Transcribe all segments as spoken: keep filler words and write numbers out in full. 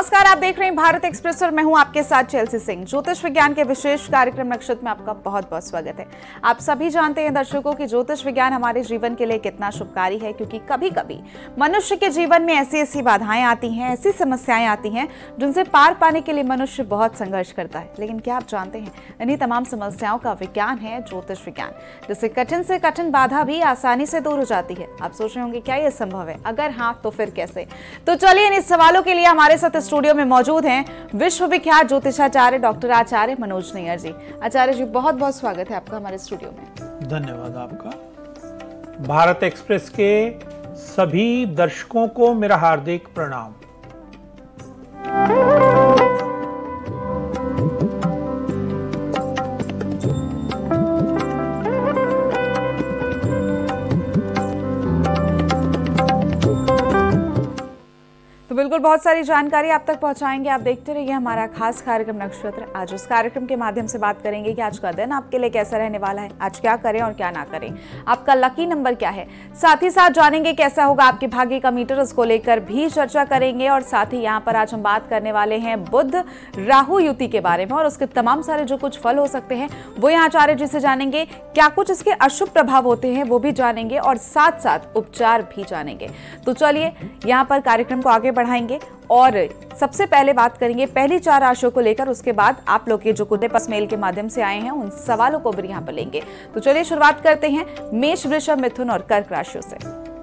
नमस्कार, आप देख रहे हैं भारत एक्सप्रेस और मैं हूं आपके साथ चेल्सी सिंह। ज्योतिष विज्ञान के विशेष कार्यक्रम नक्षत्र में आपका बहुत बहुत स्वागत है। आप सभी जानते हैं दर्शकों कि ज्योतिष विज्ञान हमारे जीवन के लिए कितना शुभकारी है, क्योंकि कभी कभी मनुष्य के जीवन में ऐसी ऐसी बाधाएं आती हैं, ऐसी समस्याएं आती हैं जिनसे पार पाने के लिए मनुष्य बहुत संघर्ष करता है। लेकिन क्या आप जानते हैं, इन्हीं तमाम समस्याओं का विज्ञान है ज्योतिष विज्ञान, जिससे कठिन से कठिन बाधा भी आसानी से दूर हो जाती है। आप सोच रहे होंगे क्या यह संभव है, अगर हाँ तो फिर कैसे? तो चलिए इन सवालों के लिए हमारे साथ स्टूडियो में मौजूद हैं विश्वविख्यात ज्योतिषाचार्य डॉक्टर आचार्य मनोज नैयर जी। आचार्य जी, बहुत बहुत स्वागत है आपका हमारे स्टूडियो में। धन्यवाद आपका। भारत एक्सप्रेस के सभी दर्शकों को मेरा हार्दिक प्रणाम। बिल्कुल, बहुत सारी जानकारी आप तक पहुंचाएंगे। आप देखते रहिए हमारा खास कार्यक्रम नक्षत्र। आज उस कार्यक्रम के माध्यम से बात करेंगे कि आज का दिन आपके लिए कैसा रहने वाला है, आज क्या करें और क्या ना करें, आपका लकी नंबर क्या है। साथ ही साथ जानेंगे कैसा होगा आपके भाग्य का मीटर, उसको लेकर भी चर्चा करेंगे। और साथ ही यहाँ पर आज हम बात करने वाले हैं बुध राहु युति के बारे में और उसके तमाम सारे जो कुछ फल हो सकते हैं वो यहाँ आचार्य जी से जानेंगे। क्या कुछ इसके अशुभ प्रभाव होते हैं वो भी जानेंगे और साथ साथ उपचार भी जानेंगे। तो चलिए यहाँ पर कार्यक्रम को आगे बढ़ाएंगे और सबसे पहले बात करेंगे पहली चार राशियों को लेकर। उसके बाद आप लोग के जो कुछ पास मेल के माध्यम से आए हैं उन सवालों को भी यहाँ पर लेंगे। तो चलिए शुरुआत करते हैं मेष, वृषभ, मिथुन और कर्क राशियों से।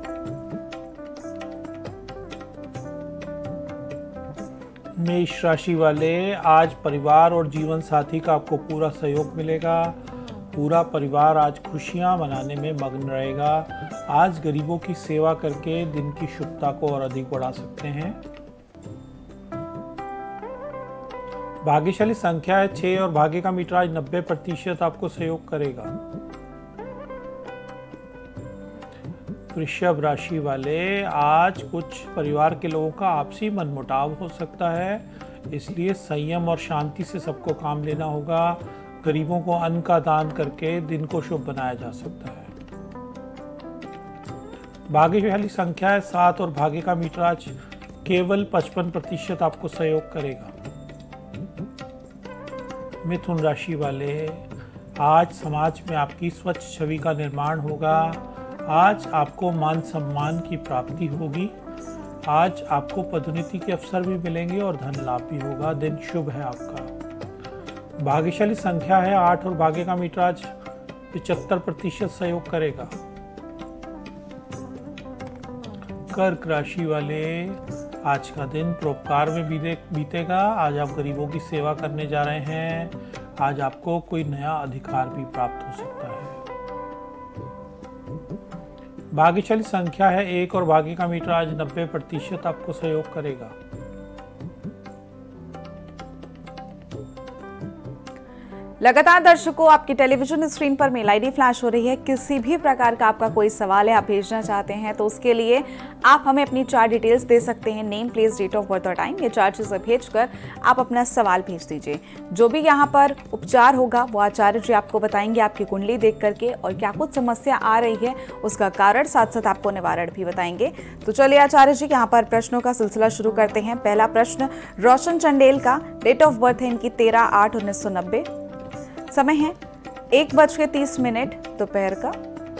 मेष राशि वाले, आज परिवार और जीवन साथी का आपको पूरा सहयोग मिलेगा। पूरा परिवार आज खुशियां मनाने में मग्न रहेगा। आज गरीबों की सेवा करके दिन की शुभता को और अधिक बढ़ा सकते हैं। भाग्यशाली संख्या है छह और भाग्य का मीटर आज नब्बे प्रतिशत आपको सहयोग करेगा। वृषभ राशि वाले, आज कुछ परिवार के लोगों का आपसी मनमुटाव हो सकता है, इसलिए संयम और शांति से सबको काम लेना होगा। गरीबों को अन्न का दान करके दिन को शुभ बनाया जा सकता है। भाग्यशाली संख्या है सात और भाग्य का मीटर आज केवल पचपन प्रतिशत आपको सहयोग करेगा। मिथुन राशि वाले, आज समाज में आपकी स्वच्छ छवि का निर्माण होगा। आज आपको मान सम्मान की प्राप्ति होगी। आज आपको पदोन्नति के अवसर भी मिलेंगे और धन लाभ भी होगा। दिन शुभ है आपका। भाग्यशाली संख्या है आठ और भाग्य का मीटर आज पचहत्तर प्रतिशत सहयोग करेगा। कर्क राशि वाले, आज का दिन परोपकार में बीते बीतेगा। आज आप गरीबों की सेवा करने जा रहे हैं। आज आपको कोई नया अधिकार भी प्राप्त हो सकता है। भाग्यशाली संख्या है एक और भाग्य का मीटर आज नब्बे प्रतिशत आपको सहयोग करेगा। लगातार दर्शकों आपकी टेलीविजन स्क्रीन पर मेल आईडी फ्लैश हो रही है। किसी भी प्रकार का आपका कोई सवाल है, आप भेजना चाहते हैं तो उसके लिए आप हमें अपनी चार डिटेल्स दे सकते हैं, name, place, date of birth और टाइम। ये चार चीज़ें भेजकर आप अपना सवाल भेज दीजिए। जो भी यहाँ पर उपचार होगा वो आचार्य जी आपको बताएंगे आपकी कुंडली देख करके, और क्या कुछ समस्या आ रही है उसका कारण, साथ साथ आपको निवारण भी बताएंगे। तो चलिए आचार्य जी यहाँ पर प्रश्नों का सिलसिला शुरू करते हैं। पहला प्रश्न रोशन चंडेल का, डेट ऑफ बर्थ है इनकी तेरह आठ उन्नीस सौ नब्बे, समय है एक बज के तीस मिनट दोपहर का।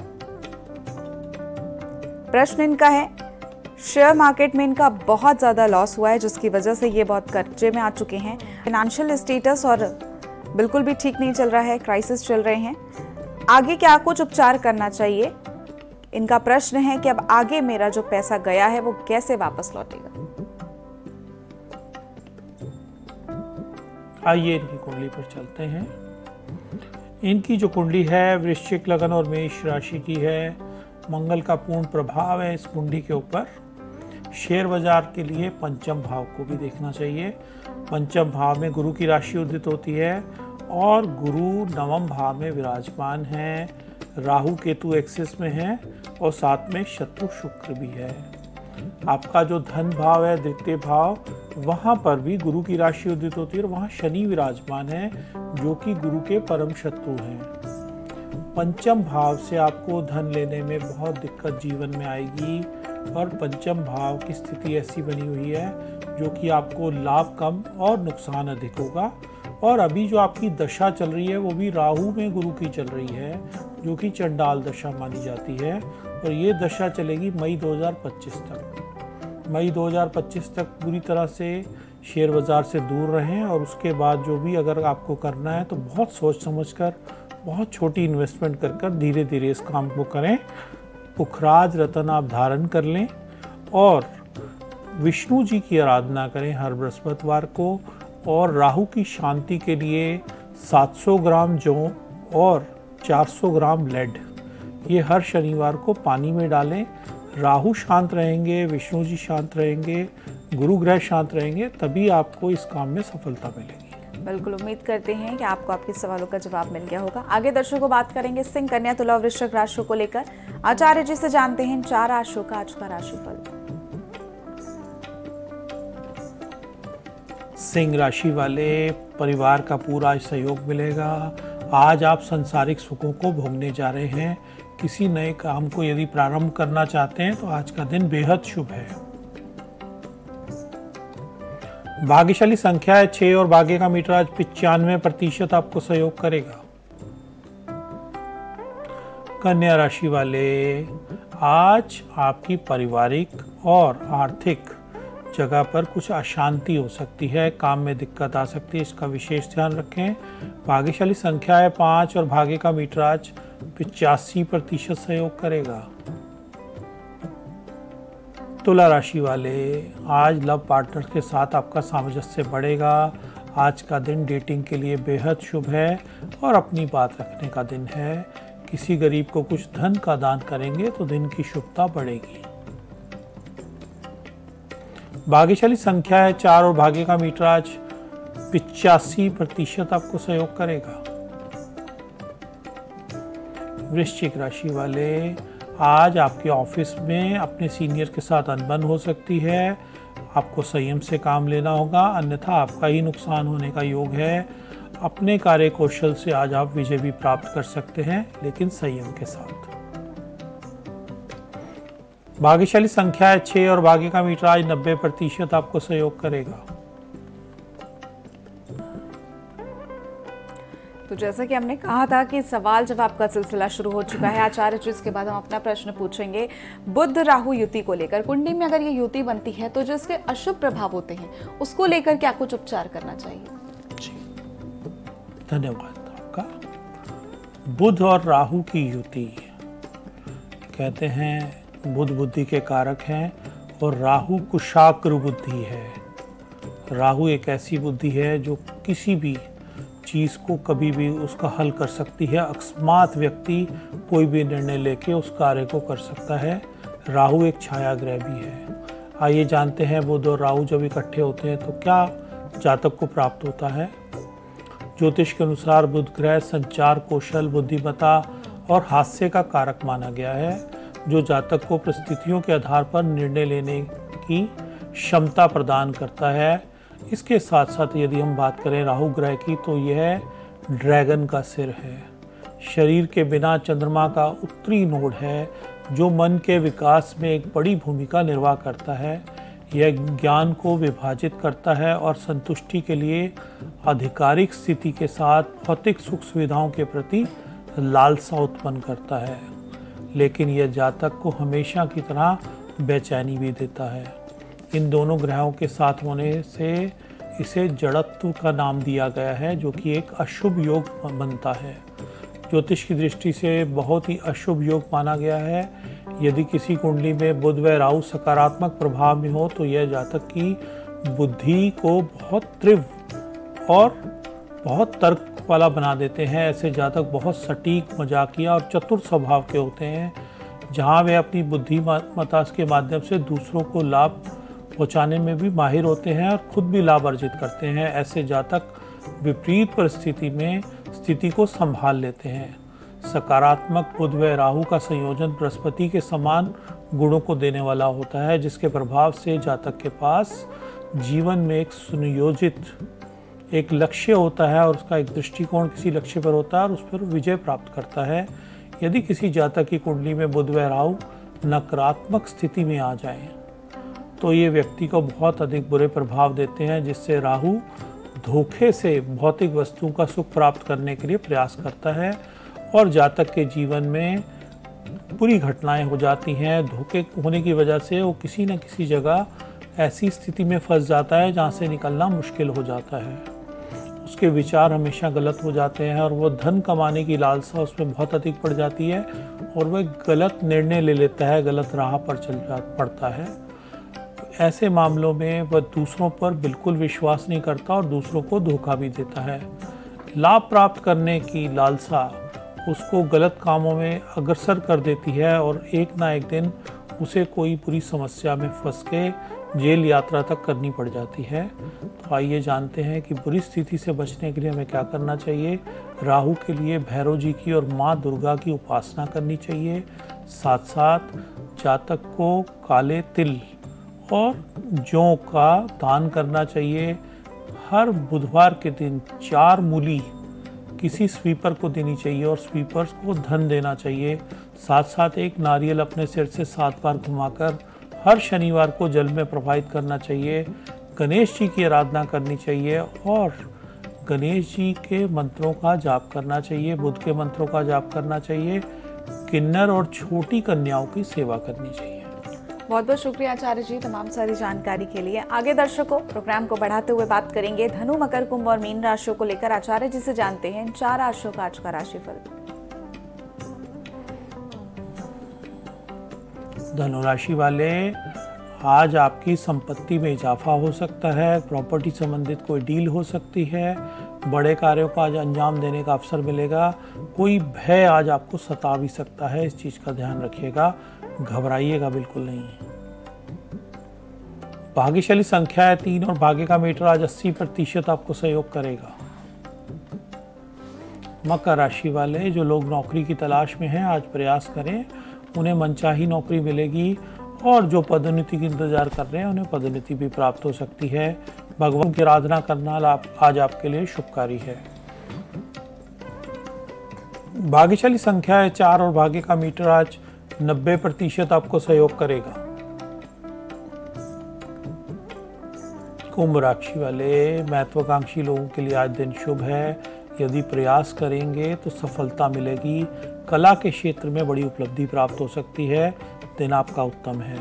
प्रश्न इनका है शेयर मार्केट में इनका बहुत ज्यादा लॉस हुआ है, जिसकी वजह से ये बहुत कर्जे में आ चुके हैं। फाइनेंशियल स्टेटस और बिल्कुल भी ठीक नहीं चल रहा है, क्राइसिस चल रहे हैं। आगे क्या कुछ उपचार करना चाहिए? इनका प्रश्न है कि अब आगे मेरा जो पैसा गया है वो कैसे वापस लौटेगा। आइए इनकी कुंडली पर चलते हैं। इनकी जो कुंडली है वृश्चिक लगन और मेष राशि की है। मंगल का पूर्ण प्रभाव है इस कुंडली के ऊपर। शेयर बाजार के लिए पंचम भाव को भी देखना चाहिए। पंचम भाव में गुरु की राशि उदित होती है और गुरु नवम भाव में विराजमान है। राहु केतु एक्सिस में है और साथ में शत्रु शुक्र भी है। आपका जो धन भाव है द्वितीय भाव, वहाँ पर भी गुरु की राशि उदित होती है और वहाँ शनि विराजमान है जो कि गुरु के परम शत्रु हैं। पंचम भाव से आपको धन लेने में बहुत दिक्कत जीवन में आएगी और पंचम भाव की स्थिति ऐसी बनी हुई है जो कि आपको लाभ कम और नुकसान अधिक होगा। और अभी जो आपकी दशा चल रही है वो भी राहु में गुरु की चल रही है, जो कि चंडाल दशा मानी जाती है, और ये दशा चलेगी मई दो हज़ार पच्चीस तक। मई दो हज़ार पच्चीस तक पूरी तरह से शेयर बाज़ार से दूर रहें, और उसके बाद जो भी अगर आपको करना है तो बहुत सोच समझकर, बहुत छोटी इन्वेस्टमेंट कर कर धीरे धीरे इस काम को करें। पुखराज रतन आप धारण कर लें और विष्णु जी की आराधना करें हर बृहस्पतिवार को, और राहु की शांति के लिए सात सौ ग्राम जौ और चार सौ ग्राम लेड ये हर शनिवार को पानी में डालें। राहु शांत रहेंगे, विष्णु जी शांत रहेंगे, गुरु ग्रह शांत रहेंगे, तभी आपको इस काम में सफलता मिलेगी। बिल्कुल, उम्मीद करते हैं कि आपको आपके सवालों का जवाब मिल गया होगा। आगे दर्शकों बात करेंगे सिंह, कन्या, तुला और वृश्चिक राशियों को लेकर। आचार्य जी से जानते हैं चार राशियों का आज का राशिफल। सिंह राशि वाले परिवार का पूरा सहयोग मिलेगा। आज आप सांसारिक सुखों को भोगने जा रहे हैं। किसी नए काम को यदि प्रारंभ करना चाहते हैं तो आज का दिन बेहद शुभ है। भाग्यशाली संख्या है छह और भाग्य का मीटर आज पिचानवे प्रतिशत आपको सहयोग करेगा। कन्या राशि वाले, आज आपकी पारिवारिक और आर्थिक जगह पर कुछ अशांति हो सकती है, काम में दिक्कत आ सकती है, इसका विशेष ध्यान रखें। भाग्यशाली संख्या है पाँच और भाग्य का मीटर आज पिचासी प्रतिशत सहयोग करेगा। तुला राशि वाले, आज लव पार्टनर के साथ आपका सामंजस्य बढ़ेगा। आज का दिन डेटिंग के लिए बेहद शुभ है और अपनी बात रखने का दिन है। किसी गरीब को कुछ धन का दान करेंगे तो दिन की शुभता बढ़ेगी। भाग्यशाली संख्या है चार और भाग्य का मीटर आज पिचासी प्रतिशत आपको सहयोग करेगा। वृश्चिक राशि वाले, आज आपके ऑफिस में अपने सीनियर के साथ अनबन हो सकती है। आपको संयम से काम लेना होगा, अन्यथा आपका ही नुकसान होने का योग है। अपने कार्य कौशल से आज आप विजय भी प्राप्त कर सकते हैं, लेकिन संयम के साथ। भाग्यशाली संख्या है छह और भाग्य का मीटर आज नब्बे प्रतिशत आपको सहयोग करेगा। तो जैसा कि हमने कहा था कि सवाल जवाब का सिलसिला शुरू हो चुका है आचार्य जी, इसके बाद हम अपना प्रश्न पूछेंगे बुध राहु युति को लेकर। कुंडली में अगर ये युति बनती है तो जिसके अशुभ प्रभाव होते हैं उसको लेकर क्या कुछ उपचार करना चाहिए? जी, धन्यवाद आपका। बुध और राहु की युति, कहते हैं बुध बुद्धि के कारक हैं और राहु कुशाग्र बुद्धि है। राहु एक ऐसी बुद्धि है जो किसी भी चीज़ को कभी भी उसका हल कर सकती है। अकस्मात व्यक्ति कोई भी निर्णय लेके उस कार्य को कर सकता है। राहु एक छाया ग्रह भी है। आइए जानते हैं बुध और राहु जब इकट्ठे होते हैं तो क्या जातक को प्राप्त होता है। ज्योतिष के अनुसार बुध ग्रह संचार कौशल, बुद्धिमत्ता और हास्य का कारक माना गया है, जो जातक को परिस्थितियों के आधार पर निर्णय लेने की क्षमता प्रदान करता है। इसके साथ साथ यदि हम बात करें राहु ग्रह की तो यह ड्रैगन का सिर है। शरीर के बिना चंद्रमा का उत्तरी नोड है, जो मन के विकास में एक बड़ी भूमिका निर्वाह करता है। यह ज्ञान को विभाजित करता है और संतुष्टि के लिए आधिकारिक स्थिति के साथ भौतिक सुख सुविधाओं के प्रति लालसा उत्पन्न करता है, लेकिन यह जातक को हमेशा की तरह बेचैनी भी देता है। इन दोनों ग्रहों के साथ होने से इसे जड़त्व का नाम दिया गया है, जो कि एक अशुभ योग बनता है। ज्योतिष की दृष्टि से बहुत ही अशुभ योग माना गया है। यदि किसी कुंडली में बुध व राहु सकारात्मक प्रभाव में हो तो यह जातक की बुद्धि को बहुत तीव्र और बहुत तर्क वाला बना देते हैं। ऐसे जातक बहुत सटीक, मजाकिया और चतुर स्वभाव के होते हैं, जहां वे अपनी बुद्धिमत्ता के माध्यम से दूसरों को लाभ पहुंचाने में भी माहिर होते हैं और खुद भी लाभ अर्जित करते हैं। ऐसे जातक विपरीत परिस्थिति में स्थिति को संभाल लेते हैं। सकारात्मक बुध व राहु का संयोजन बृहस्पति के समान गुणों को देने वाला होता है, जिसके प्रभाव से जातक के पास जीवन में एक सुनियोजित एक लक्ष्य होता है और उसका एक दृष्टिकोण किसी लक्ष्य पर होता है और उस पर विजय प्राप्त करता है। यदि किसी जातक की कुंडली में बुध व राहु नकारात्मक स्थिति में आ जाए तो ये व्यक्ति को बहुत अधिक बुरे प्रभाव देते हैं, जिससे राहु धोखे से भौतिक वस्तुओं का सुख प्राप्त करने के लिए प्रयास करता है और जातक के जीवन में बुरी घटनाएं हो जाती हैं। धोखे होने की वजह से वो किसी न किसी जगह ऐसी स्थिति में फंस जाता है जहाँ से निकलना मुश्किल हो जाता है। उसके विचार हमेशा गलत हो जाते हैं और वो धन कमाने की लालसा उसमें बहुत अधिक पड़ जाती है और वह गलत निर्णय ले लेता है, गलत राह पर चल जा पड़ता है। ऐसे मामलों में वह दूसरों पर बिल्कुल विश्वास नहीं करता और दूसरों को धोखा भी देता है। लाभ प्राप्त करने की लालसा उसको गलत कामों में अग्रसर कर देती है और एक ना एक दिन उसे कोई बुरी समस्या में फंस के जेल यात्रा तक करनी पड़ जाती है। तो आइए जानते हैं कि बुरी स्थिति से बचने के लिए हमें क्या करना चाहिए। राहु के लिए भैरव जी की और माँ दुर्गा की उपासना करनी चाहिए। साथ साथ जातक को काले तिल और जौ का दान करना चाहिए। हर बुधवार के दिन चार मूली किसी स्वीपर को देनी चाहिए और स्वीपर्स को धन देना चाहिए। साथ साथ एक नारियल अपने सिर से सात बार घुमाकर हर शनिवार को जल में प्रवाहित करना चाहिए। गणेश जी की आराधना करनी चाहिए और गणेश जी के मंत्रों का जाप करना चाहिए, बुध के मंत्रों का जाप करना चाहिए, किन्नर और छोटी कन्याओं की सेवा करनी चाहिए। बहुत बहुत शुक्रिया आचार्य जी तमाम सारी जानकारी के लिए। आगे दर्शकों प्रोग्राम को बढ़ाते हुए बात करेंगे धनु, मकर, कुंभ और मीन राशियों को लेकर। आचार्य जी से जानते हैं इन चार राशियों का आज का राशिफल। धनु राशि वाले, आज आपकी संपत्ति में इजाफा हो सकता है। प्रॉपर्टी संबंधित कोई डील हो सकती है। बड़े कार्यों का आज अंजाम देने का अवसर मिलेगा। कोई भय आज आपको सता भी सकता है, इस चीज़ का ध्यान रखिएगा, घबराइएगा बिल्कुल नहीं। भाग्यशाली संख्या है तीन और भाग्य का मीटर आज अस्सी प्रतिशत आपको सहयोग करेगा। मकर राशि वाले, जो लोग नौकरी की तलाश में हैं आज प्रयास करें, उन्हें मनचाही नौकरी मिलेगी और जो पदोन्नति की इंतजार कर रहे हैं उन्हें पदोन्नति भी प्राप्त हो सकती है। भगवान की आराधना करना आज आपके लिए शुभकारी है। भाग्यशाली संख्या है चार और भाग्य का मीटर आज नब्बे प्रतिशत आपको सहयोग करेगा। कुंभ राशि वाले, महत्वाकांक्षी लोगों के लिए आज दिन शुभ है। यदि प्रयास करेंगे तो सफलता मिलेगी। कला के क्षेत्र में बड़ी उपलब्धि प्राप्त हो सकती है। दिन आपका उत्तम है।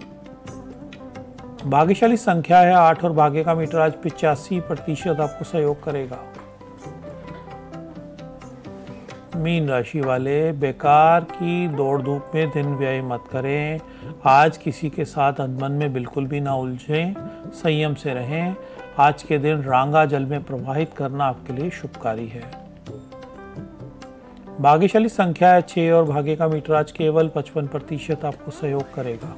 भाग्यशाली संख्या है आठ और भाग्य का मीटर आज पिचासी प्रतिशत आपको सहयोग करेगा। मीन राशि वाले, बेकार की दौड़ धूप में दिन व्यय मत करें। आज किसी के साथ अनबन में बिल्कुल भी ना उलझें, संयम से रहें। आज के दिन रांगा जल में प्रवाहित करना आपके लिए शुभकारी है। भाग्यशाली संख्या है छह और भाग्य का मीटर आज केवल पचपन प्रतिशत आपको सहयोग करेगा।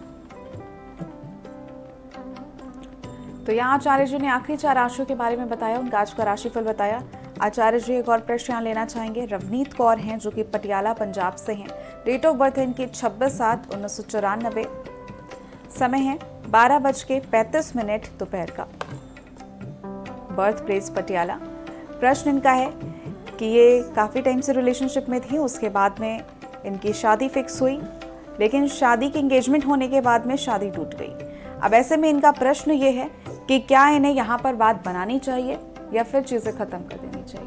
तो यहाँ आचार्य जी ने आखिरी चार राशियों के बारे में बताया, उनका आज का राशिफल बताया। आचार्य जी एक और प्रश्न यहाँ लेना चाहेंगे। रवनीत कौर हैं जो कि पटियाला पंजाब से हैं। डेट ऑफ बर्थ है इनकी छब्बीस सात उन्नीस सौ चौरानबे। समय है बारह बज के पैंतीस मिनट दोपहर का। Birth place Patiala. प्रश्न इनका है कि ये काफ़ी टाइम से रिलेशनशिप में थी, उसके बाद में इनकी शादी फिक्स हुई, लेकिन शादी की एंगेजमेंट होने के बाद में शादी टूट गई। अब ऐसे में इनका प्रश्न ये है कि क्या इन्हें यहाँ पर बात बनानी चाहिए या फिर चीज़ें ख़त्म कर देनी चाहिए।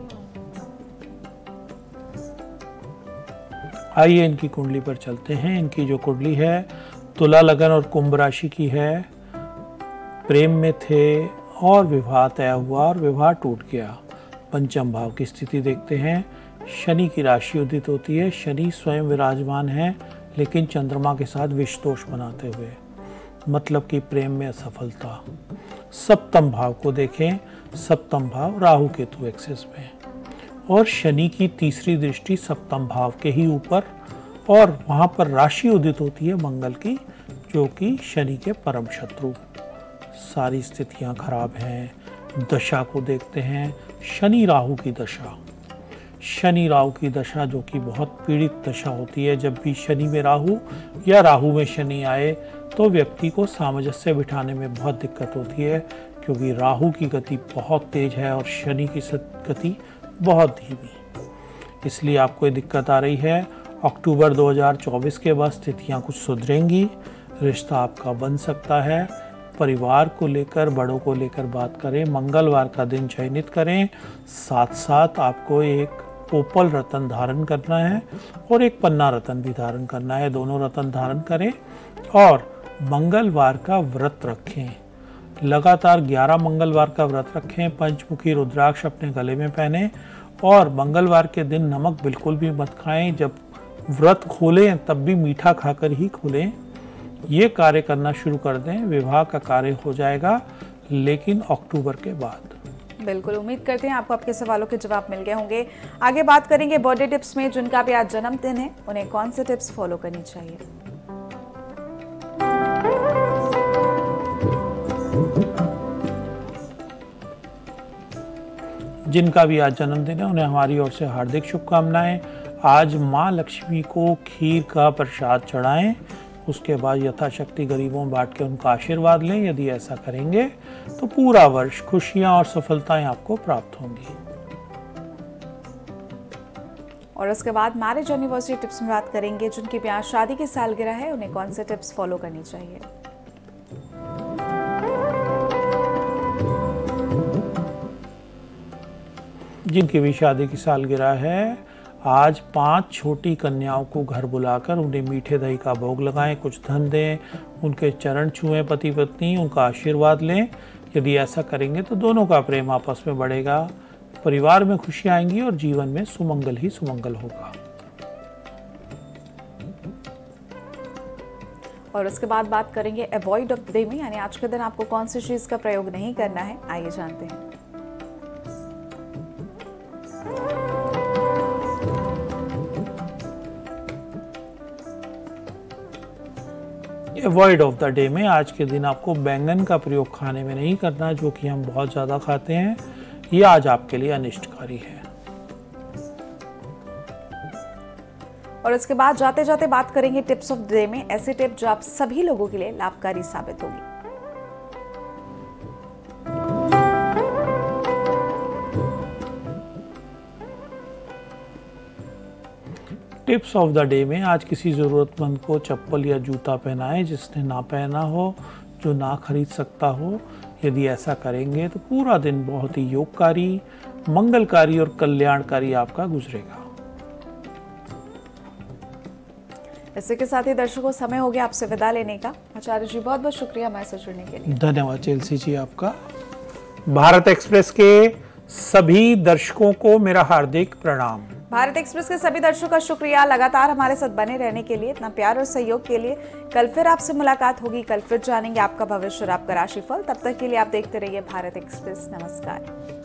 आइए इनकी कुंडली पर चलते हैं। इनकी जो कुंडली है तुला लगन और कुंभ राशि की है। प्रेम में थे और विवाह तय हुआ और विवाह टूट गया। पंचम भाव की स्थिति देखते हैं। शनि की राशि उदित होती है। शनि स्वयं विराजमान है लेकिन चंद्रमा के साथ विष दोष बनाते हुए, मतलब कि प्रेम में असफलता। सप्तम भाव को देखें। सप्तम भाव राहु केतु एक्सिस में और शनि की तीसरी दृष्टि सप्तम भाव के ही ऊपर, और वहां पर राशि उदित होती है मंगल की, जो कि शनि के परम शत्रु। सारी स्थितियां खराब हैं। दशा को देखते हैं। शनि राहु की दशा। शनि राहु की दशा जो कि बहुत पीड़ित दशा होती है। जब भी शनि में राहु या राहु में शनि आए तो व्यक्ति को सामंजस्य बिठाने में बहुत दिक्कत होती है, क्योंकि राहु की गति बहुत तेज है और शनि की गति बहुत धीमी। इसलिए आपको ये दिक्कत आ रही है। अक्टूबर दो हज़ार चौबीस के बाद स्थितियाँ कुछ सुधरेंगी। रिश्ता आपका बन सकता है। परिवार को लेकर, बड़ों को लेकर बात करें। मंगलवार का दिन चयनित करें। साथ साथ आपको एक ओपल रत्न धारण करना है और एक पन्ना रत्न भी धारण करना है। दोनों रत्न धारण करें और मंगलवार का व्रत रखें। लगातार ग्यारह मंगलवार का व्रत रखें। पंचमुखी रुद्राक्ष अपने गले में पहने और मंगलवार के दिन नमक बिल्कुल भी मत खाएं। जब व्रत खोलें तब भी मीठा खाकर ही खोलें। ये कार्य करना शुरू कर दें, विवाह का कार्य हो जाएगा, लेकिन अक्टूबर के बाद। बिल्कुल, उम्मीद करते हैं आपको आपके सवालों के जवाब मिल गए होंगे। आगे बात करेंगे बर्थडे टिप्स में। जिनका भी आज जन्मदिन है उन्हें कौन से टिप्स फॉलो करनी चाहिए? जिनका भी आज जन्मदिन है उन्हें हमारी ओर से हार्दिक शुभकामनाएं। आज माँ लक्ष्मी को खीर का प्रसाद चढ़ाएं। उसके बाद यथाशक्ति गरीबों में बांट के उनका आशीर्वाद लें। यदि ऐसा करेंगे तो पूरा वर्ष खुशियां और सफलताएं आपको प्राप्त होंगी। और उसके बाद मैरिज एनिवर्सरी टिप्स में बात करेंगे। जिनकी भी आज शादी की सालगिरह है उन्हें कौन से टिप्स फॉलो करनी चाहिए? जिनकी भी शादी की सालगिरह है, आज पांच छोटी कन्याओं को घर बुलाकर उन्हें मीठे दही का भोग लगाएं, कुछ धन दें, उनके चरण छुएं पति पत्नी, उनका आशीर्वाद लें। यदि ऐसा करेंगे तो दोनों का प्रेम आपस में बढ़ेगा, परिवार में खुशियां आएंगी और जीवन में सुमंगल ही सुमंगल होगा। और उसके बाद बात करेंगे अवॉइड ऑफ द डे में, यानी आज के दिन आपको कौन सी चीज का प्रयोग नहीं करना है। आइए जानते हैं। अवॉइड ऑफ द डे में आज के दिन आपको बैंगन का प्रयोग खाने में नहीं करना, जो कि हम बहुत ज़्यादा खाते हैं। ये आज आपके लिए अनिष्टकारी है। और इसके बाद जाते जाते बात करेंगे टिप्स ऑफ द डे में, ऐसे टिप जो आप सभी लोगों के लिए लाभकारी साबित होगी। टिप्स ऑफ द डे में आज किसी ज़रूरतमंद को चप्पल या जूता पहनाएं जिसने ना पहना हो, जो ना खरीद सकता हो। यदि ऐसा करेंगे तो पूरा दिन बहुत ही योगकारी, मंगलकारी और कल्याणकारी आपका गुजरेगा। इसी के साथ ही दर्शकों, समय हो गया आपसे विदा लेने का। आचार्य जी, बहुत बहुत शुक्रिया हमारे साथ जुड़ने के लिए। धन्यवाद चेल्सी जी आपका। भारत एक्सप्रेस के सभी दर्शकों को मेरा हार्दिक प्रणाम। भारत एक्सप्रेस के सभी दर्शकों का शुक्रिया लगातार हमारे साथ बने रहने के लिए, इतना प्यार और सहयोग के लिए। कल फिर आपसे मुलाकात होगी। कल फिर जानेंगे आपका भविष्य और आपका राशिफल। तब तक के लिए आप देखते रहिए भारत एक्सप्रेस। नमस्कार।